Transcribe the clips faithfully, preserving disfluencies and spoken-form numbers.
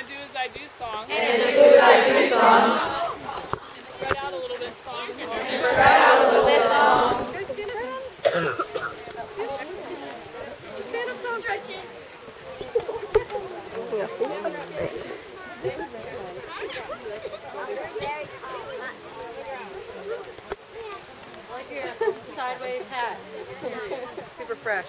Do As I Do song. And the Do As I Do song. Spread out a little bit song. Spread out a little bit song. Stand up, song. Stretches. Sideways hat. Super fresh.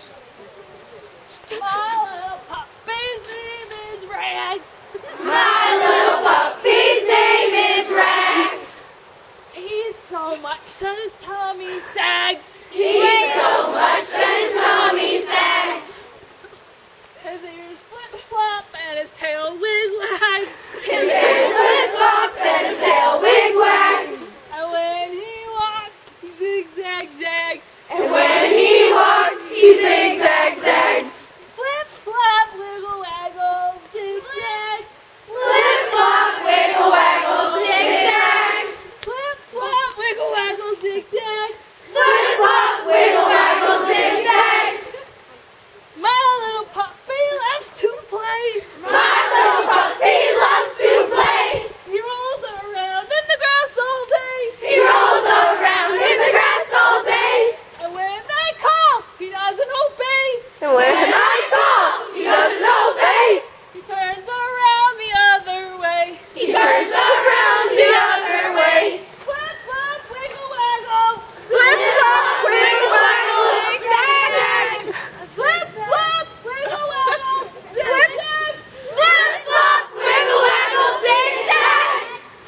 My little puppy's name is Rex. My little puppy's name is Rex. He eats so much that his tummy sags. He eats so much that his tummy sags. His ears flip flop and his tail wig wags. His ears flip flop and his tail wig wags. And when he walks, he zigzag zags. And when he walks, he zigzag zags. Flip flop, wiggle waggle, zigzag. Flip flop, wiggle waggle, zigzag. Flip flop, wiggle waggle, zigzag. Flip flop, wiggle waggle, zigzag. My little puppy loves to play. My little puppy loves to play. He rolls around in the grass all day. He rolls around in the grass all day. And when I call, he doesn't obey. And when I call, he doesn't obey. He turns around the other way. He turns around the other way. Flip flop, wiggle waggle. Flip flop, wiggle waggle, zigzag. Flip flop, wiggle waggle, zigzag. Flip flop, wiggle waggle, zigzag.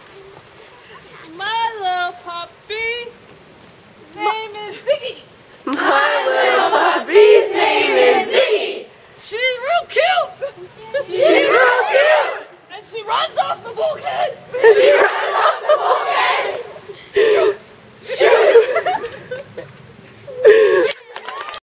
My little puppy, his name is Ziggy. My little puppy's name is Ziggy. She's real cute. She's real cute. And she runs off the bulkhead. She